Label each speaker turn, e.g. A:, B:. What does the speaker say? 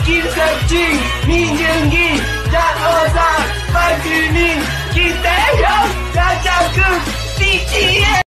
A: kita cing minjenggi tak usah pagi ni kita yang dah jaga